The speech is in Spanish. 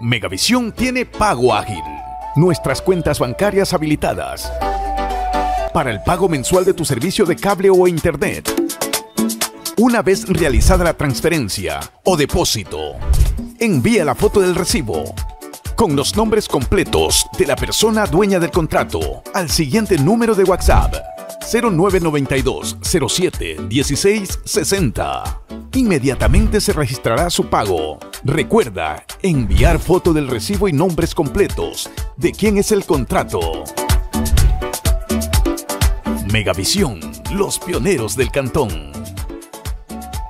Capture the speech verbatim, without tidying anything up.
Megavisión tiene pago ágil. Nuestras cuentas bancarias habilitadas para el pago mensual de tu servicio de cable o internet. Una vez realizada la transferencia o depósito, envía la foto del recibo con los nombres completos de la persona dueña del contrato al siguiente número de WhatsApp: cero nueve nueve dos cero siete uno seis seis cero. Inmediatamente se registrará su pago. Recuerda enviar foto del recibo y nombres completos de quién es el contrato. Megavisión, los pioneros del cantón.